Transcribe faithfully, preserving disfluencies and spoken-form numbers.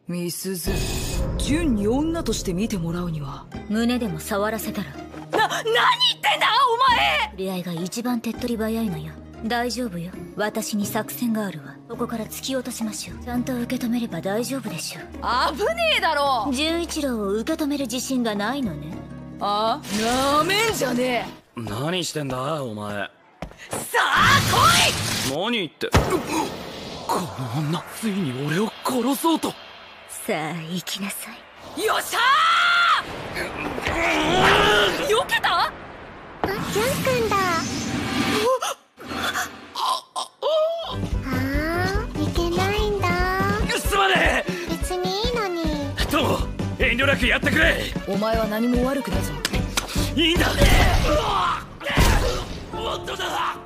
みすず、純に女として見てもらうには胸でも触らせたら。 な、何言ってんだお前。 触れ合いが一番手っ取り早いのよ。大丈夫よ、私に作戦があるわ。ここから突き落としましょう。ちゃんと受け止めれば大丈夫でしょう。 危ねえだろ。 純一郎を受け止める自信がないのね。 あ、なめんじゃねえ。 何してんだお前。 さあ来い。 何言って。この女、ついに俺を殺そうと。 さあ行きなさい。 よっしゃー。よけた。 あ、ジャン君だ。あー、いけないんだ。 すまねえ。別にいいのに。 友、遠慮なくやってくれ。 お前は何も悪くないぞ。 いいんだ。本当だ。